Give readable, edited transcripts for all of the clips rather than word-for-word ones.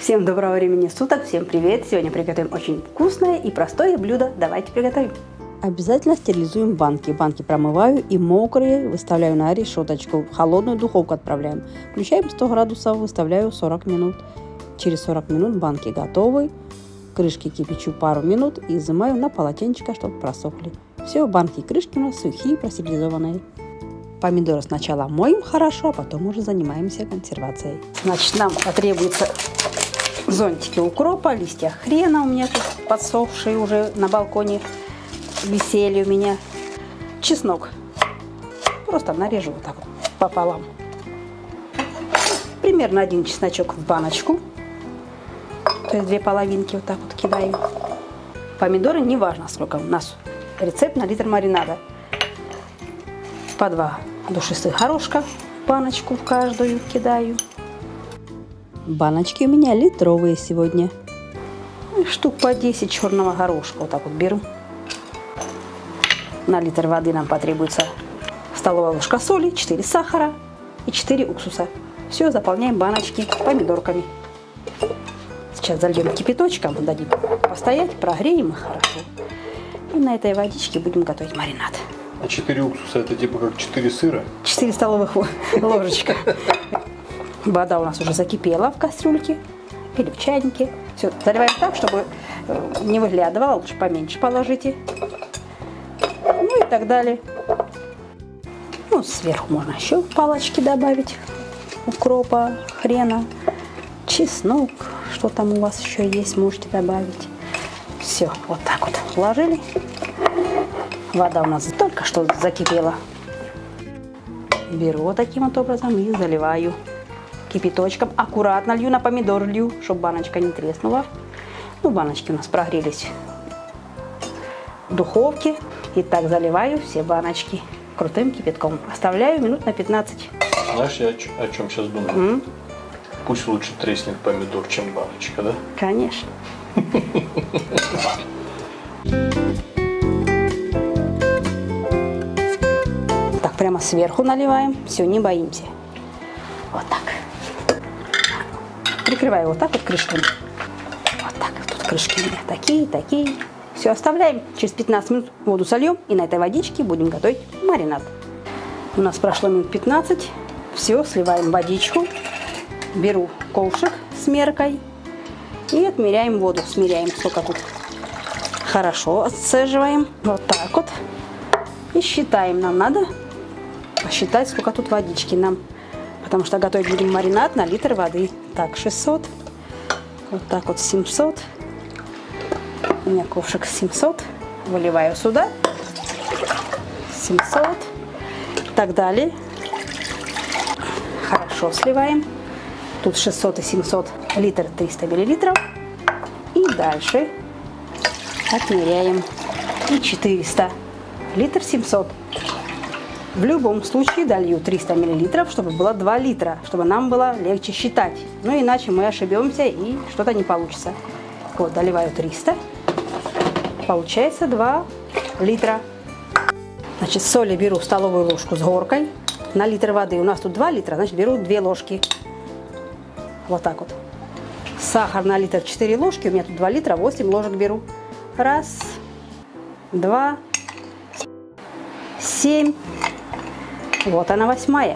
Всем доброго времени суток, всем привет! Сегодня приготовим очень вкусное и простое блюдо. Давайте приготовим. Обязательно стерилизуем банки. Банки промываю и мокрые выставляю на решеточку. В холодную духовку отправляем. Включаем 100 градусов, выставляю 40 минут. Через 40 минут банки готовы. Крышки кипячу пару минут и изымаю на полотенчика, чтобы просохли. Все, банки и крышки у нас сухие, простерилизованные. Помидоры сначала моем хорошо, а потом уже занимаемся консервацией. Значит, нам потребуется зонтики укропа, листья хрена у меня тут подсохшие уже на балконе висели у меня. Чеснок. Просто нарежу вот так вот пополам. Примерно один чесночок в баночку. То есть 2 половинки вот так вот кидаю. Помидоры не важно сколько. У нас рецепт на литр маринада. По 2 душистых горошка в баночку в каждую кидаю. Баночки у меня литровые сегодня. Штук по 10 черного горошка вот так вот беру. На литр воды нам потребуется столовая ложка соли, 4 сахара и 4 уксуса. Все, заполняем баночки помидорками. Сейчас зальем кипяточком, дадим постоять, прогреем их хорошо. И на этой водичке будем готовить маринад. А 4 уксуса это типа как 4 сыра? 4 столовых ложечка. Вода у нас уже закипела в кастрюльке или в чайнике. Все, заливаем так, чтобы не выглядывало, лучше поменьше положите. Ну и так далее. Ну, сверху можно еще палочки добавить. Укропа, хрена, чеснок. Что там у вас еще есть, можете добавить. Все, вот так вот положили. Вода у нас только что закипела. Беру вот таким вот образом и заливаю кипяточком. Аккуратно лью, на помидор лью, чтобы баночка не треснула. Ну, баночки у нас прогрелись в духовке. И так заливаю все баночки крутым кипятком. Оставляю минут на 15. Знаешь, я о чем сейчас думаю? Пусть лучше треснет помидор, чем баночка, да? Конечно. Так, прямо сверху наливаем. Все, не боимся. Вот так. Прикрываю вот так вот крышками. Вот так. Тут крышки у меня такие. Все, оставляем. Через 15 минут воду сольем. И на этой водичке будем готовить маринад. У нас прошло минут 15. Все, сливаем водичку. Беру ковшик с меркой. И отмеряем воду. Смеряем, сколько тут. Хорошо отцеживаем. Вот так вот. И считаем. Нам надо посчитать, сколько тут водички нам. Потому что готовить будем маринад на литр воды. Так, 600. Вот так вот 700. У меня ковшик 700. Выливаю сюда. 700. И так далее. Хорошо сливаем. Тут 600 и 700 литр 300 миллилитров. И дальше отмеряем. И 400 литр 700. В любом случае долью 300 миллилитров, чтобы было 2 литра, чтобы нам было легче считать. Ну иначе мы ошибемся и что-то не получится. Вот, доливаю 300. Получается 2 литра. Значит, соли беру столовую ложку с горкой. На литр воды у нас тут 2 литра, значит беру 2 ложки. Вот так вот. Сахар на литр 4 ложки. У меня тут 2 литра, 8 ложек беру. 1, 2, 7. Вот она 8-я.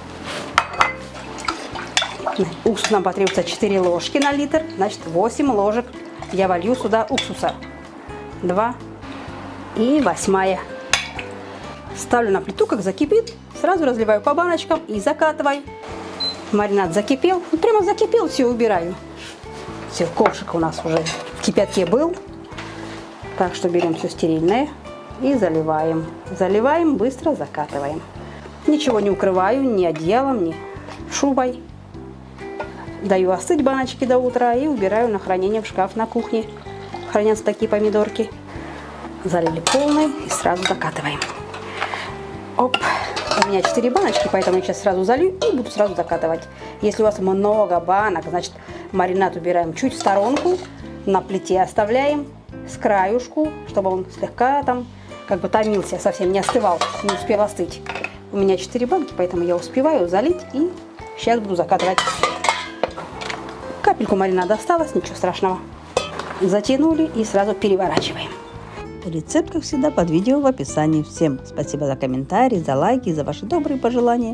Уксус нам потребуется 4 ложки на литр. Значит 8 ложек я волью сюда уксуса. 2 и 8-я. Ставлю на плиту, как закипит. Сразу разливаю по баночкам и закатываю. Маринад закипел. Ну, прямо закипел, все убираю. Все, ковшик у нас уже в кипятке был. Так что берем все стерильное и заливаем. Заливаем, быстро закатываем. Ничего не укрываю, ни одеялом, ни шубой. Даю остыть баночки до утра и убираю на хранение в шкаф на кухне. Хранятся такие помидорки. Залили полной и сразу закатываем. Оп. У меня 4 баночки, поэтому я сейчас сразу залью и буду сразу закатывать. Если у вас много банок, значит маринад убираем чуть в сторонку. На плите оставляем с краюшку, чтобы он слегка там как бы томился, совсем не остывал, не успел остыть. У меня 4 банки, поэтому я успеваю залить и сейчас буду закатывать. Капельку маринада осталось, ничего страшного. Затянули и сразу переворачиваем. Рецепт, как всегда, под видео в описании. Всем спасибо за комментарии, за лайки, за ваши добрые пожелания.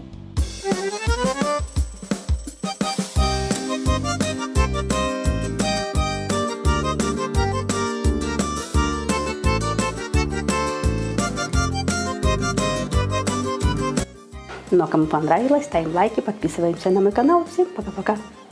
Ну а кому понравилось, ставим лайки, подписываемся на мой канал. Всем пока-пока.